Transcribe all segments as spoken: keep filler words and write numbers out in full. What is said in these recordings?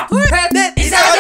하나 둘셋넷 이상하죠.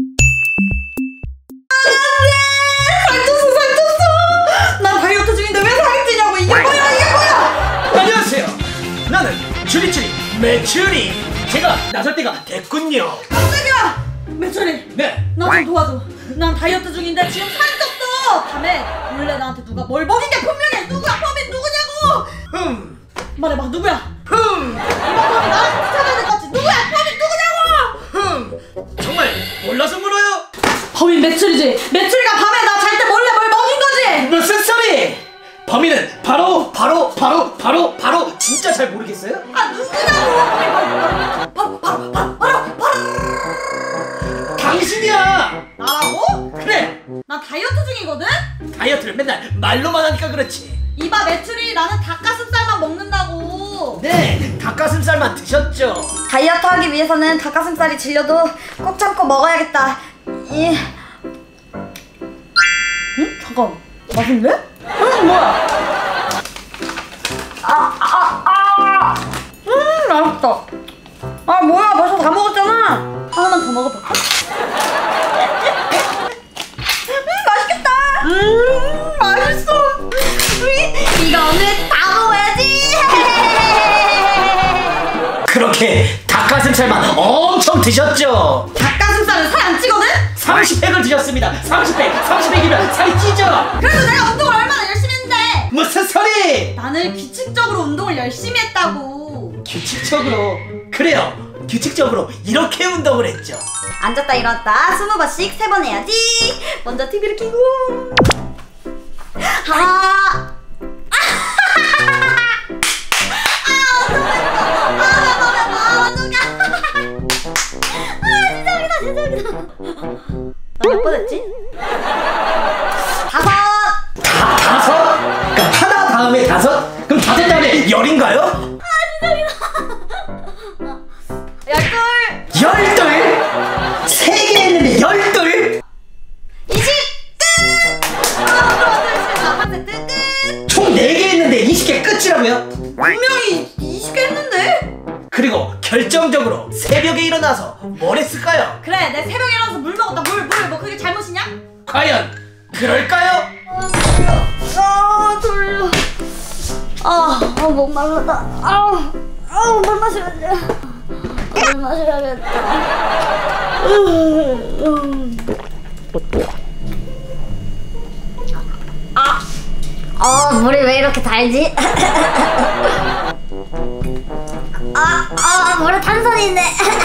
살쪘어 살쪘어. 난 다이어트 중인데 왜 살이 찌냐고. 이게 뭐야 이게 뭐야. 안녕하세요. 나는 추리추리 매추리. 제가 나설 때가 됐군요. 깜짝이야. 매철이. 네. 나 좀 도와줘. 난 다이어트 중인데 지금 살이 쪘어. 다음에 원래 나한테 누가 뭘 먹인 게 분명해. 누구야? 범인 누구냐고. 흠. 말해봐 누구야? 흠. 이번 범인 나한테 찾아야 될 것 같지. 누구야? 범인 누구냐고. 흠. 정말 몰라서 물어요? 범인 매출이지. 매출이가 밤에 나 잘 때 몰래 뭘 먹인 거지. 무슨 소리? 범인은 바로 바로 바로 바로 바로 진짜 잘 모르겠어요? 아 누구냐고. 바로 바로 바로 바로 바로 당신이야. 나라고? 그래. 나 다이어트 중이거든? 다이어트를 맨날 말로만 하니까 그렇지. 이봐 매출이 나는 닭가슴살만 먹는다고. 네, 닭가슴살만 드셨죠? 다이어트 하기 위해서는 닭가슴살이 질려도 꼭 참고 먹어야겠다. 이... 응? 잠깐 맛있는데? 응 뭐야? 아, 아, 아. 음 맛있다. 아 뭐야 벌써 다 먹었잖아. 하나만 더 먹어볼까? 음 맛있겠다. 음 맛있어. 이거는 다 먹어야지. 그렇게 닭가슴살만 엄청 드셨죠? 닭가슴살은 살 안 찌거든? 삼십 팩을 드셨습니다. 삼십 팩, 삼십 팩이면 살이 찌죠? 그래도 내가 운동을 얼마나 열심히 했는데. 무슨 소리! 나는 규칙적으로 운동을 열심히 했다고. 규칙적으로. 그래요, 규칙적으로 이렇게 운동을 했죠. 앉았다 일어났다 스무 번씩 세 번 해야지. 먼저 티비를 켜고 하나. 몇 번 했지? 다섯! 다, 다섯? 그러니까 하나 다음에 다섯? 그럼 다섯 다음에 열인가요? 아 진짜 열둘! 열둘? 세 개 했는데 열둘? 이십! 끝! 하나 둘 셋 넷 번 세트 끝! 총 네 개 했는데 이십 개 끝이라고요? 분명히 이십 개 했는데? 그리고 결정적으로 새벽에 일어나서 뭘 했을까요? 그래 내 새벽에 일어나서 물 먹었다. 물 물 뭐 그게 잘못이냐? 과연 그럴까요? 아 졸려. 아, 아 목말랐다. 아, 아, 물 마셔야지. 물 마셔야겠다. 아, 아, 물이 왜 이렇게 달지? 아, 아, 물에 탄산이 있네.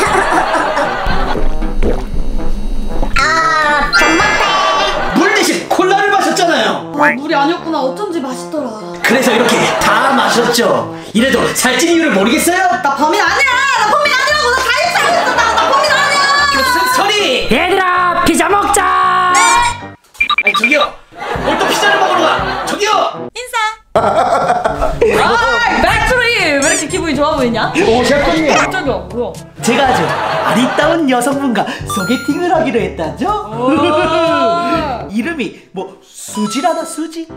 아, 전망대. 물 대신 콜라를 마셨잖아요. 아 물이 아니었구나. 어쩐지 맛있더라. 그래서 이렇게 다 마셨죠. 이래도 살찐 이유를 모르겠어요? 나 범인 아니야. 나 범인 아니라고. 나 다이어트 하고 있어. 나, 나 범인 아니야. 무슨 소리! 얘들아 피자 먹자. 아니 저기요, 뭘 또 피자를 먹으러 가? 저기요! 인사. 아 매출이 왜 이렇게 기분이 좋아 보이냐? 오셨군요. 깜짝이야 뭐야? 제가 아주 아리따운 여성분과 소개팅을 하기로 했다죠? 이름이 뭐 수지라나 수지?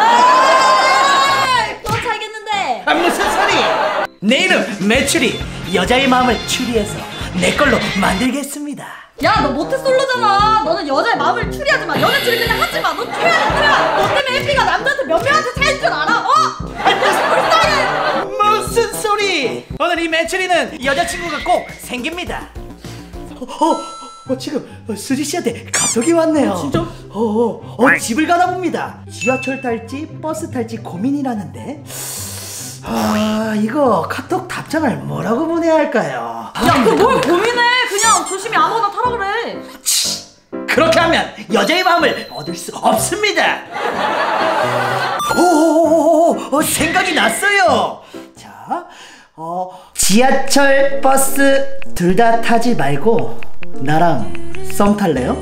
아, 또 차이겠는데. 아 무슨 소리! 내 이름 매출이. 여자의 마음을 추리해서 내 걸로 만들겠습니다. 야, 너 모태솔로잖아. 너는 여자의 마음을 추리하지 마. 연애 추리 그냥 하지 마. 너 최악이야, 최악. 너 때문에 에피가 남자한테 몇 명한테 차일 줄 알아? 어? 아니, 불쌍해. 무슨 소리! 오늘 이 매출이는 여자친구가 꼭 생깁니다. 어, 어, 어 지금 수지 씨한테 카톡이 왔네요. 진짜? 어, 어, 어, 집을 가나 봅니다. 지하철 탈지 버스 탈지 고민이라는데. 아, 이거 카톡 답장을 뭐라고 보내야 할까요? 야, 그 뭘 고민해. 그냥 조심히 아무거나 타라 그래. 그렇게 하면 여자의 마음을 얻을 수 없습니다. 오, 생각이 났어요. 자, 어, 지하철, 버스 둘 다 타지 말고 나랑 썸 탈래요?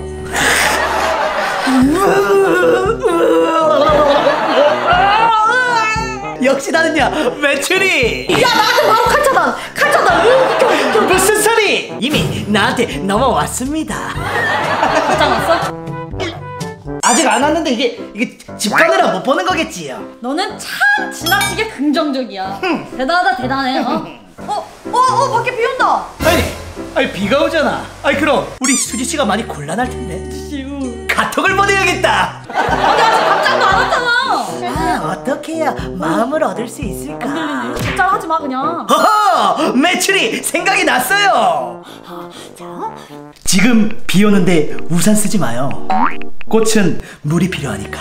역시 나는야 매출이. 야, 나한테 바로 칼차단! 칼차단! 무슨 소리! 이미 나한테 넘어왔습니다. 답장 왔어? 아직 안 왔는데 이게 이게 집 가느라 못 보는 거겠지요. 너는 참 지나치게 긍정적이야. 대단하다, 대단해. 어? 어? 어? 어? 밖에 비 온다. 아니 아니 비가 오잖아. 아니 그럼 우리 수지 씨가 많이 곤란할 텐데. 카톡을 보내야겠다. 아니 아직 답장도 안 왔잖아. 아, 어떻게 해야 마음을 얻을 수 있을까? 답장 하지 마 그냥. 허허! 매출이 생각이 났어요. 지금 비 오는데 우산 쓰지 마요. 꽃은 물이 필요하니까.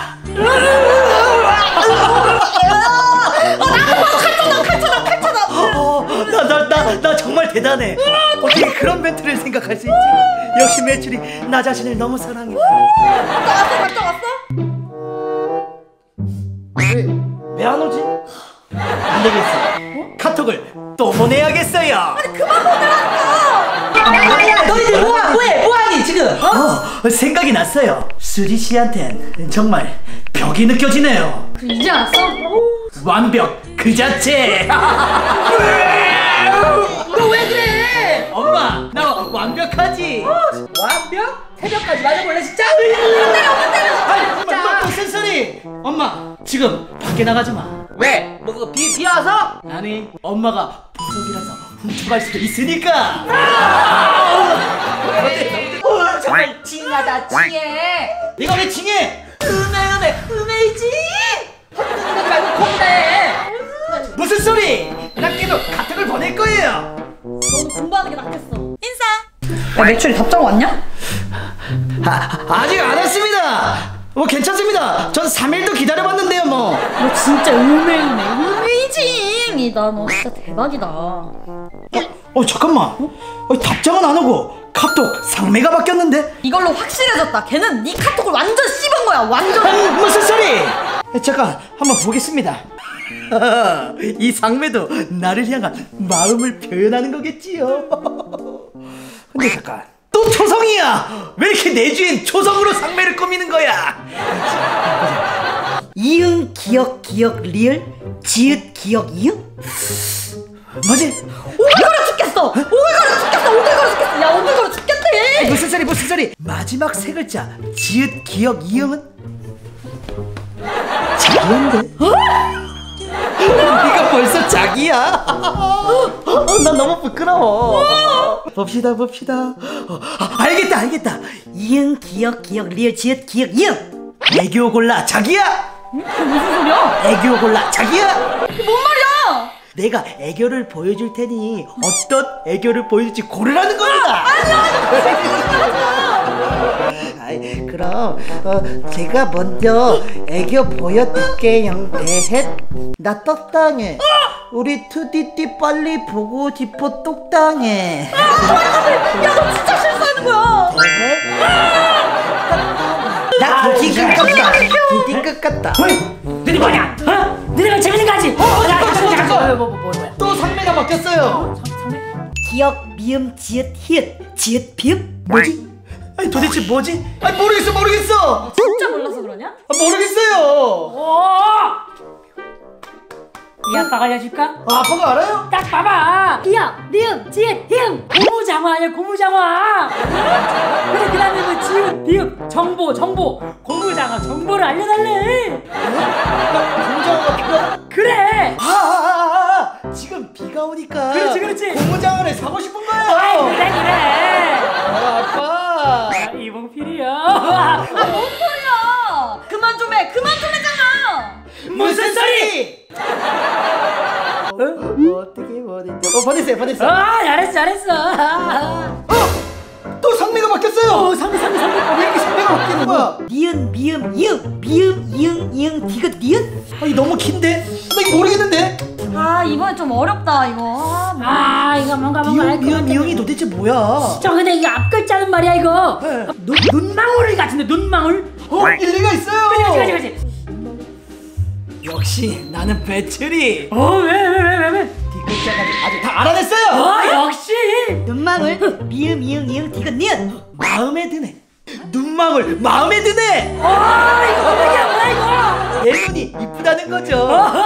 나, 나, 나, 나 정말 대단해. 어떻게 그런 멘트를 생각할 수 있지? 역시 매출이 나 자신을 너무 사랑해. 답장 왔어? 답장 왔어? 왜, 왜 안 오지? 안 되겠어. 카톡을 또 보내야겠어요. 아니 그만 보내라니까. 야야 너희들 뭐야 뭐해 뭐하니 지금? 어? 어, 생각이 났어요. 수지 씨한텐 정말 벽이 느껴지네요. 이제 알았어? 완벽 그 자체. 너 왜 그래? 엄마, 나 완벽하지. 완벽? 새벽까지 맞아볼래 진짜? 아니, 엄마, 또 무슨 소리? 엄마, 지금 밖에 나가지 마. 왜? 뭐 그거 비, 비 와서? 아니, 엄마가 부속이라서 훔쳐갈 수도 있으니까. 어, 정말 징하다 징해. 네가 왜 징해? 음해 음해 음해이지. 헛되는 거 말고 공부해. 무슨 소리? 난 계속 카톡을 보낼 거예요. 너는 공부하는 게 낫겠어. 인사. 야 매출이 답장 왔냐? 아, 아직 안 왔습니다. 뭐 괜찮습니다. 전 삼 일도 기다려봤는데요, 뭐. 너 진짜 음해음해 음해이징이다. 너 진짜 대박이다. 어, 어 잠깐만. 어, 답장은 안 오고 카톡 상매가 바뀌었는데? 이걸로 확실해졌다. 걔는 네 카톡을 완전 씹은 거야. 완전. 아니, 무슨 소리? 잠깐 한번 보겠습니다. 이 상매도 나를 향한 마음을 표현하는 거겠지요. 근데 잠깐 또 초성이야. 왜 이렇게 내 주인 초성으로 상매를 꾸미는 거야? 이응 기억 기억 리을 지읒 기억 이응? 뭐지? 오글거려 죽겠어. 오글거려 죽겠어. 오글거려 죽겠어. 야 오글거려 죽겠대. 무슨 소리 무슨 소리? 마지막 세 글자 지읒 기억 이응은 자기인데? 네가 벌써 자기야? 어, 난 너무 부끄러워. 봅시다 봅시다. 어, 아, 알겠다 알겠다. 이응 기억 기억 리을 지읒 기억 이응. 애교 골라 자기야. 무슨 소리야? 애교 골라 자기야. 이게 뭔 말이야? 내가 애교를 보여줄 테니 어떤 애교를 보여줄지 고르라는 겁니다. 아이, 그럼 어, 제가 먼저 애교 보여줄게요. 대헷 나 떡당해. 우리 투디디 빨리 보고 싶어 똑당해. 야 너 진짜 실수하는 거야. 나 디디 끝 같다. 디디 끝 같다. 너희 뭐냐? 어? 너희가 재밌는 거 하지? 어? 야 잠깐 잠깐 뭐, 뭐, 뭐, 뭐야? 또 상매가 바뀌었어요. 기억 미음 지읒 히읗 지읒 비읍. 뭐지? 아니 도대체 뭐지? 아니 모르겠어 모르겠어. 진짜 몰라서 그러냐? 아, 모르겠어요. 어! 이 아빠가 알려줄까? 아, 아빠가 알아요? 딱 봐봐. 기억, 니은, 지읒, 히읗. 고무장화 아니야 고무장화. 그래 그 다음에 뭐 지읒, 비읍, 정보, 정보. 고무장화 정보를 알려달래. 고무장어가 필요하? 그래. 아, 아, 아, 아, 지금 비가 오니까. 그렇지, 그렇지. 고무장어를 사고 싶은 거예요. 아이 그래 그래. 아, 아빠. 아, 이봉필이야. 아, 뭔 소리야? 그만 좀 해. 그만 좀 해잖아. 무슨 소리? 어, 어, 어떻게 보냈죠? 어, 보냈어요, 보냈어요. 아 잘했어 잘했어. 어, 또 상매가 바뀌었어요. 어 상대 상대 상대. 왜 이렇게 상매가 바뀌는 거야? 니은 미음 이응 미음 이응 이응 디귿 니은. 아, 이 너무 긴데? 나 이거 모르겠는데? 아 이번엔 좀 어렵다 이거. 아, 뭐. 아 이거 뭔가 뭔가 미음, 알것 미음, 같아. 미음이 도대체 뭐야? 저 근데 이게 앞 글자는 말이야 이거. 네. 눈 눈망울 같은데 눈망울. 어, 일리가 있어요. 그지 그지 그지 그지. 역시 나는 배틀이. 어왜 왜 왜 왜 왜? 뒤글자까지 아주 다 알아냈어요. 어 역시. 눈망울 미음 이응 이응 디귿 니은. 마음에 드네. 눈망울 마음에 드네. 아 이거 뭐야 뭐야 이거. 내 눈이 이쁘다는 거죠.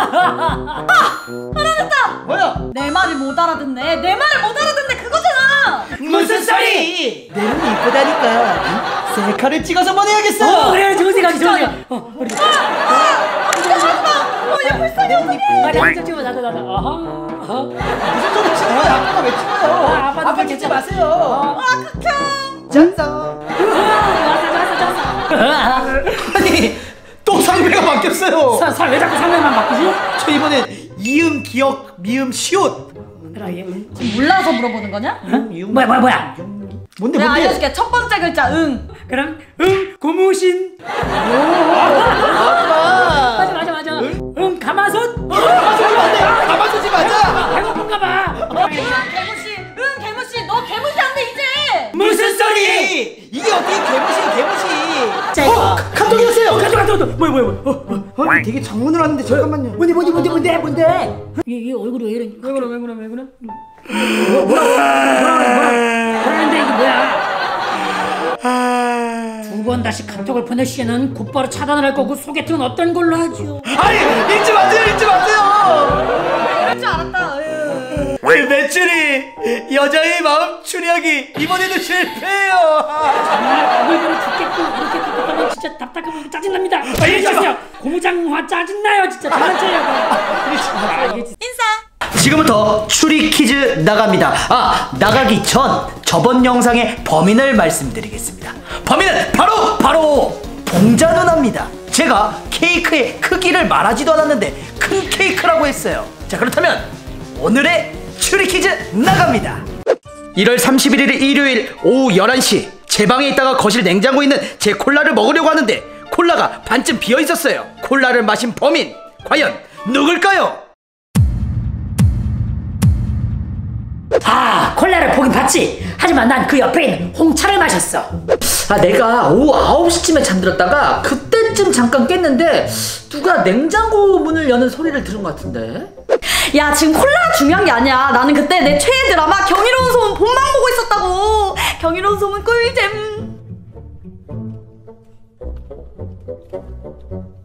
알아냈다. 뭐야? 내 말을 못 알아듣네. 내 말을 못 알아듣네 그거잖아. 무슨 소리? 내 눈이 이쁘다니까 셀카를 찍어서 보내야겠어. 어 그래 좋은 생각이 좋은 생각. 어 우리. 아, 아, 진짜 하지 마. 어, 얘 맞아 진짜 찍어 나도 나도 어허 어허 무슨 소리 치는 거야? 아빠가 왜 찍어요? 아, 아빠도 아빠 좀 찍지 찍자. 마세요. 어. 아 극혐. 짠성. 좋았어 좋았어 좋았어 아니 또 상배가 바뀌었어요. 살왜 자꾸 상대만 바꾸지? 저 이번엔 이음 기억 미음 시옷. 그래 얘 응. 몰라서 물어보는 거냐? 뭐야 뭐야 뭐야 뭔데 내가 뭔데? 알려줄게. 첫 번째 글자 응. 그럼 응 고무신 아, 맞아 맞아 맞아 응 가마솥 가마솥이 맞네. 가마솥이 맞아. 배고픈가 봐 개무씨. 응 개무씨. 너 개무시한데 이제. 무슨 소리 이게 어떻게 개무시야 개무시. 자, 어 이거. 감독이었어요. 어 가져 가져 뭐야 뭐야 뭐야 어, 어. 어, 되게 장문을 하는데 잠깐만요. 뭔데 뭔데 뭔데 뭔데 뭔데 이, 이 얼굴이 왜 이래 왜 그래 왜 그래 왜 그래 뭐, 뭐라 뭐라 뭐라 뭐라 뭐라는데 이게 뭐야 두 번 다시 카톡을 보내시에는 곧바로 차단을 할 거고 소개팅은 어떤 걸로 하죠? 아니 읽지 마세요 읽지 마세요. 그럴 줄 알았다. 으. 그 매출이 여자의 마음 추리하기 이번에도 실패해요. 정말 얼굴을 죽겠고 이렇게 카톡하면 진짜 답답하고 짜증납니다. 빨리 주세요. 고무장화 짜증나요 진짜 장난쳐요. 아, 이게 진짜. 인사. 지금부터 추리 퀴즈 나갑니다. 아 나가기 전 저번 영상의 범인을 말씀드리겠습니다. 범인은 바로 바로 봉자 누나입니다. 제가 케이크의 크기를 말하지도 않았는데 큰 케이크라고 했어요. 자 그렇다면 오늘의 추리 퀴즈 나갑니다. 일월 삼십일일 일요일 오후 열한 시 제 방에 있다가 거실 냉장고에 있는 제 콜라를 먹으려고 하는데 콜라가 반쯤 비어 있었어요. 콜라를 마신 범인 과연 누굴까요? 아 콜라를 보긴 봤지. 하지만 난 그 옆에 있는 홍차를 마셨어. 아 내가 오후 아홉 시쯤에 잠들었다가 그때쯤 잠깐 깼는데 누가 냉장고 문을 여는 소리를 들은 것 같은데. 야 지금 콜라가 중요한 게 아니야. 나는 그때 내 최애 드라마 경이로운 소문 본방 보고 있었다고. 경이로운 소문 꿀잼.